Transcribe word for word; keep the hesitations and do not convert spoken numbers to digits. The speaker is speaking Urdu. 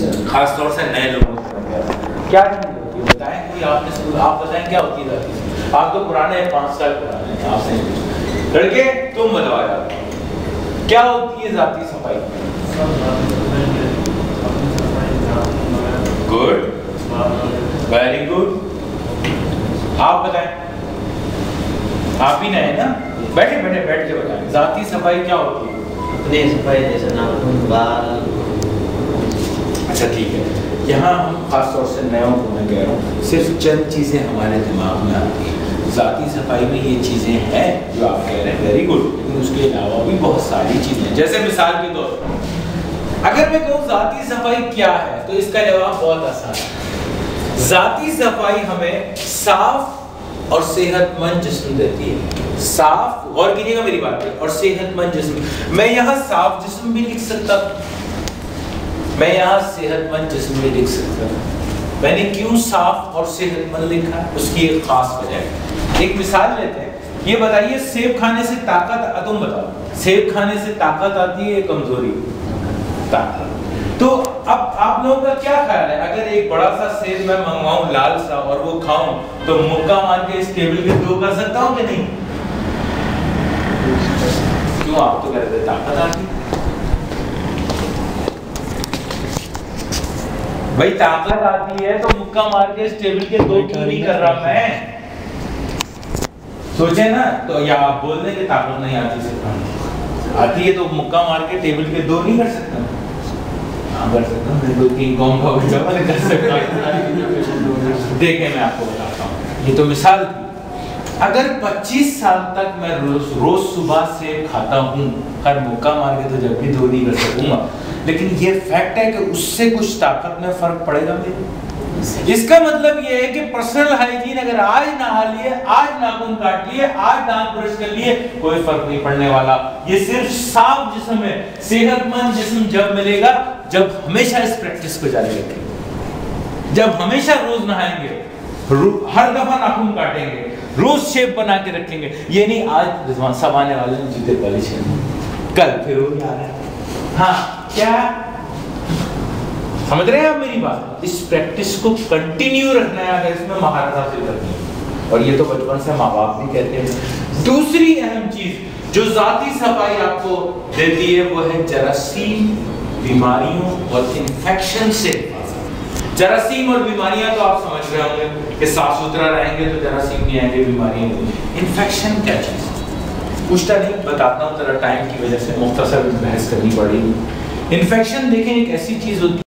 خاص طور سے نئے لوگوں کو کیا چیز ہوتی ہے بتائیں؟ کوئی آپ نے آپ بتائیں کیا ہوتی ہے ذاتی صفائی؟ آپ تو پرانے پانچ سال پرانے ہیں، آپ سے لڑکے تم بتاؤ یار کیا ہوتی ہے ذاتی صفائی؟ گڈ، ویری گڈ، آپ بتائیں، آپ ہی نئے نا، بیٹھے بیٹھے بیٹھ کے بتائیں ذاتی صفائی کیا ہوتی ہے؟ اپنی صفائی جیسے ناخن، بال۔ اچھا ٹھیک ہے، یہاں ہم خاص طور سے نئوں کو میں کہہ رہا ہوں صرف چند چیزیں ہمارے دماغ میں آتی ہیں ذاتی صفائی میں، یہ چیزیں ہیں جو آپ کہہ رہے ہیں ویری گڈ، لیکن اس کے علاوہ بھی بہت ساری چیزیں ہیں. جیسے مثال کے طور پر اگر میں کہوں ذاتی صفائی کیا ہے تو اس کا جواب بہت آسان ہے. ذاتی صفائی ہمیں صاف اور صحت مند جسم دیتی ہے. صاف، غور کیجیے گا میری بات پہ، اور صحت مند جسم. میں یہاں صاف جسم بھی لکھ سکتا ہوں، میں یہاں صحت مند جسم بھی لکھ سکتا ہوں. میں نے کیوں صاف اور صحت مند لکھا؟ اس کی ایک خاص وجہ ہے. ایک مثال لیتے ہیں، یہ بتائیے سیب کھانے سے طاقت، تم بتاؤ سیب کھانے سے طاقت آتی ہے کمزوری؟ طاقت. تو اب آپ لوگوں کا کیا خیال ہے اگر ایک بڑا سا سیب میں منگواؤں لال سا اور وہ کھاؤں تو مکہ مار کے اس ٹیبل کے دو کر سکتا ہوں کہ نہیں؟ کیوں؟ آپ تو کہتے ہیں طاقت آتی. بھائی طاقت آتی ہے تو مکہ مار کے اس ٹیبل کے دو کیوں نہیں کر رہا میں؟ سوچیں نا. تو یا آپ بول دیں کہ طاقت نہیں آتی، صرف آتی ہے تو مکہ مار کے ٹیبل کے دو نہیں کر سکتا. ہاں کر سکتا ہوں، میں دو تین قوم کا بچہ میں کر سکتا ہوں. دیکھیں میں آپ کو بتاتا ہوں، یہ تو مثال تھی. اگر پچیس سال تک میں روز روز صبح سے کھاتا ہوں، خیر مکہ مار کے تو جب بھی دو نہیں کر سکوں گا، لیکن یہ فیکٹ ہے کہ اس سے کچھ طاقت میں فرق پڑے گا میرے. اس کا مطلب یہ ہے کہ پرسنل ہائیجین اگر آج نہا لیے، آج ناخن کاٹ لیے، آج دانت برش کر لیے، کوئی فرق نہیں پڑنے والا. یہ صرف صاف جسم ہے. صحت مند جسم جب ملے گا جب ہمیشہ اس پریکٹس کو جاری رکھیں گے، جب ہمیشہ روز نہائیں گے، ہر دفعہ ناخن کاٹیں گے، روز شیپ بنا کے رکھیں گے. یہ نہیں آج رضوان صاحب آنے والے ہیں جوتے پالش کرنے، کل پھر وہ آ رہا ہے. ہاں کیا سمجھ رہے ہیں آپ میری بات؟ اس پریکٹس کو کنٹینیو رکھنا ہے اگر اس میں مہارت حاصل کرنی ہے، اور یہ تو بچپن سے ماں باپ بھی کہتے ہیں. دوسری اہم چیز جو ذاتی صفائی آپ کو دیتی ہے وہ ہے جراثیم، بیماریوں اور انفیکشن سے. جراثیم اور بیماریاں تو آپ سمجھ رہے ہوں گے کہ صاف ستھرا رہیں گے تو جراثیم نہیں آئیں گے، بیماریاں. انفیکشن کیا چیز ہے؟ پوچھتا نہیں، بتاتا ہوں، ذرا ٹائم کی وجہ سے مختصر بحث کرنی پڑی. انفیکشن دیکھیں ایک ایسی چیز ہوتی ہے